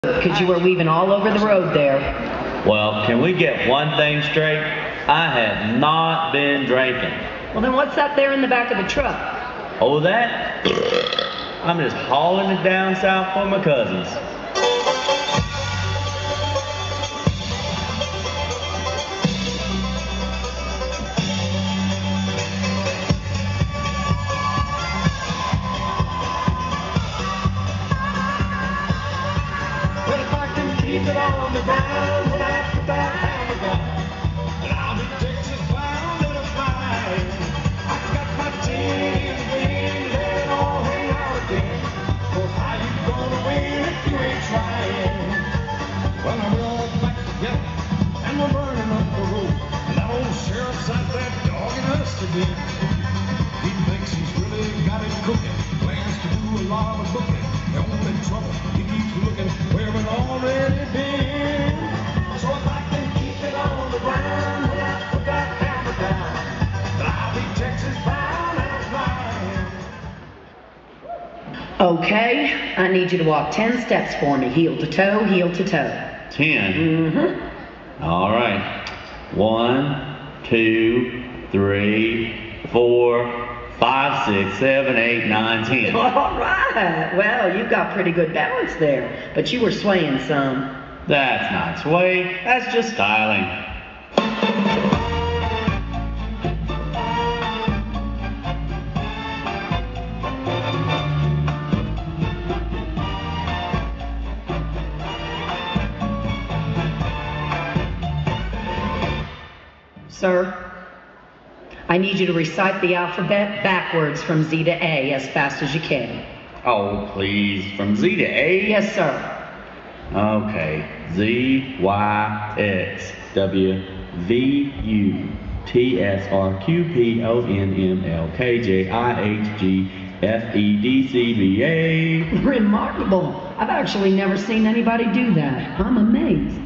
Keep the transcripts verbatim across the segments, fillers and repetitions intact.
because you were weaving all over the road there. Well, can we get one thing straight? I have not been drinking. Well, then what's that there in the back of the truck? Oh, that? I'm just hauling it down south for my cousins. Keep it on the ground when I put that hammer down. And I'll be Texas bound and a flying. I got my tin in the wind and it all hang out again. Cause how you gonna win if you ain't trying? Well, now we're all back together and we're burning up the road. And that old sheriff's out there dogging us again. He thinks he's really got it cooking. Plans to do a lot of booking. The only trouble, he keeps looking where it already been. So if I can keep it on the ground, then I put that hammer down. But I'll be Texas bound and flying. Okay, I need you to walk ten steps for me, heel to toe, heel to toe. Ten? Mm-hmm. All right. One, two, three, four, five, six, seven, eight, nine, ten. All right. Well, you've got pretty good balance there, but you were swaying some. That's not sway. That's just styling. Sir, I need you to recite the alphabet backwards from Z to A as fast as you can. Oh, please. From Z to A? Yes, sir. Okay. Z, Y, X, W, V, U, T, S, R, Q, P, O, N, M, L, K, J, I, H, G, F, E, D, C, B, A. Remarkable. I've actually never seen anybody do that. I'm amazed.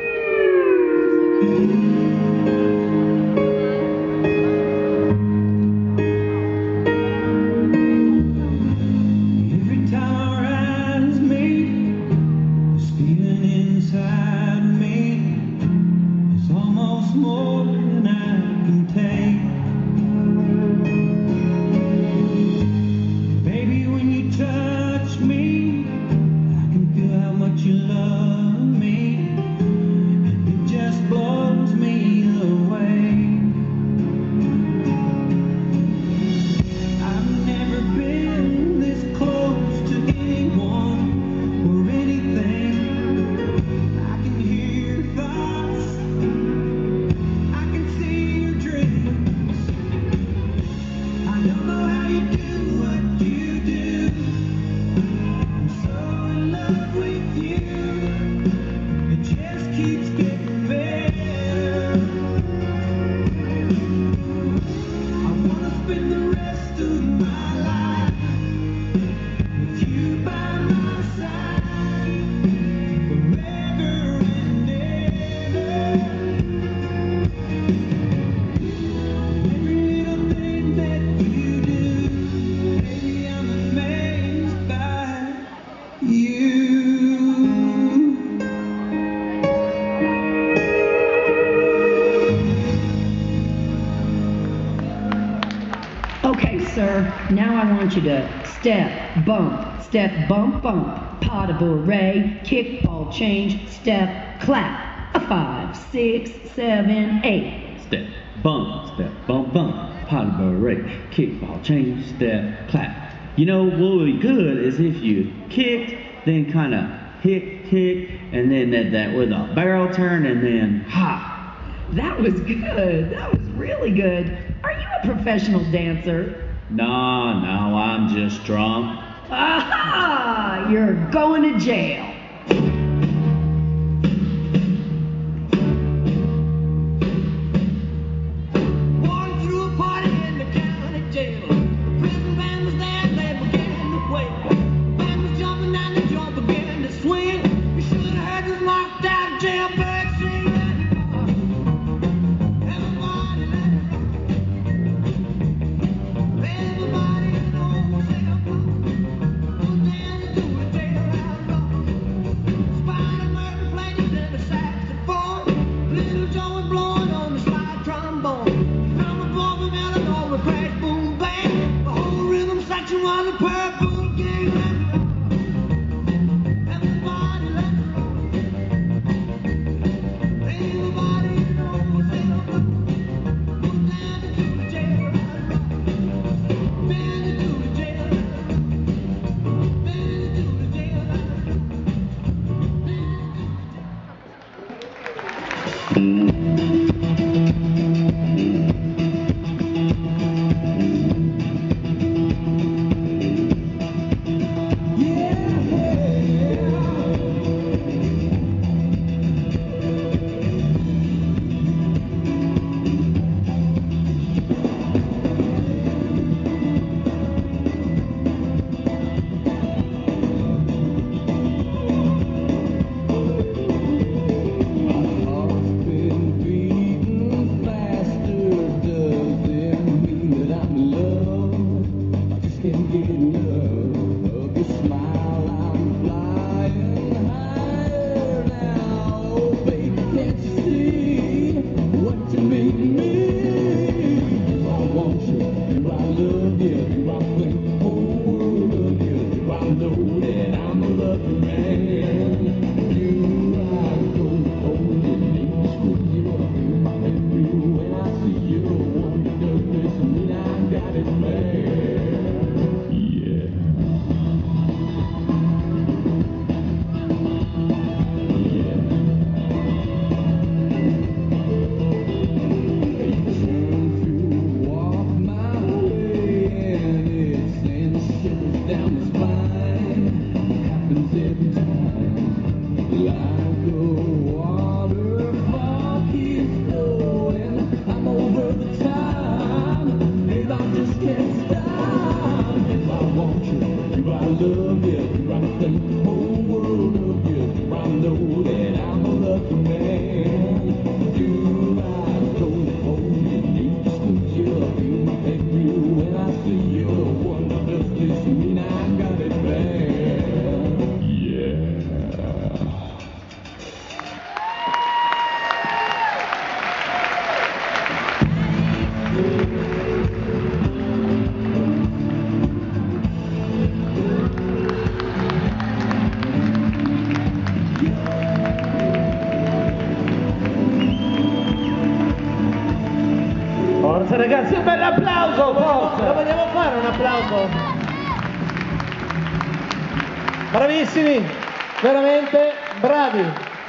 More than I can take. Baby, when you touch me, I can feel how much you love me. And it just blows me away. I've never been this close to anyone or anything. I can hear your thoughts. Okay, sir, now I want you to step, bump, step, bump, bump, pas de bourrée, kick, ball, change, step, clap, a five, six, seven, eight. Step, bump, step, bump, bump, pas de bourrée, kick, ball, change, step, clap. You know, what would be good is if you kicked, then kind of hit, kick, and then that, that with a barrel turn, and then hop. That was good. That was really good. Are you a professional dancer? No, no, I'm just drunk. Aha! You're going to jail. Walking through a party in the county jail. The prison band was there and they began to wail. The band was jumping and the jump began to swing. You should have heard this knocked out jailbird singing. Everybody Everybody knows they're blue. Who's dancing to a jailhouse song? while the purple gang let rock. Everybody let rock. Everybody knows they'll go. Go down to the jail. Bend to the jail. Bend to the jail. Forza ragazzi, un bel applauso, forza! Lo vogliamo fare un applauso? Bravissimi, veramente bravi!